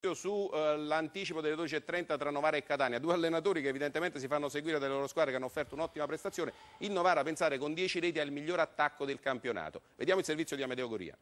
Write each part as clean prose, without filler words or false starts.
Su l'anticipo delle 12:30 tra Novara e Catania, due allenatori che evidentemente si fanno seguire dalle loro squadre che hanno offerto un'ottima prestazione. Il Novara, pensare, con 10 reti ha il miglior attacco del campionato. Vediamo il servizio di Amedeo Goria.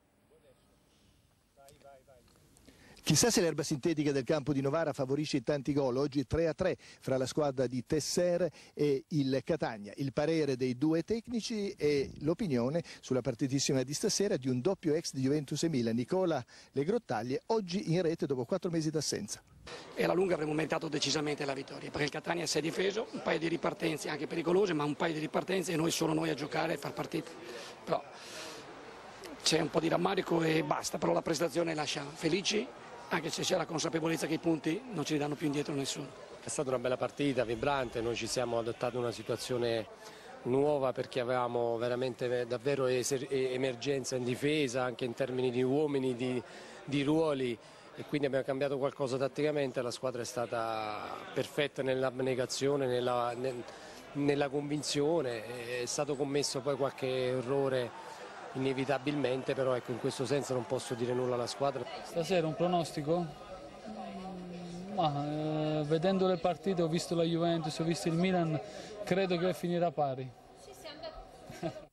Chissà se l'erba sintetica del campo di Novara favorisce i tanti gol. Oggi 3-3 fra la squadra di Tesser e il Catania. Il parere dei due tecnici e l'opinione sulla partitissima di stasera di un doppio ex di Juventus e Milan, Nicola Legrottaglie, oggi in rete dopo 4 mesi d'assenza. E alla lunga avremmo meritato decisamente la vittoria, perché il Catania si è difeso, un paio di ripartenze anche pericolose, ma un paio di ripartenze e solo noi a giocare e far partita. Però c'è un po' di rammarico e basta, però la prestazione lascia felici, anche se c'è la consapevolezza che i punti non ci danno più indietro nessuno. È stata una bella partita, vibrante, noi ci siamo adattati a una situazione nuova perché avevamo veramente davvero emergenza in difesa, anche in termini di uomini, di ruoli, e quindi abbiamo cambiato qualcosa tatticamente. La squadra è stata perfetta nell'abnegazione, nella convinzione, è stato commesso poi qualche errore inevitabilmente, però ecco, in questo senso non posso dire nulla alla squadra. Stasera un pronostico? Ma, vedendo le partite, ho visto la Juventus, ho visto il Milan, credo che finirà pari.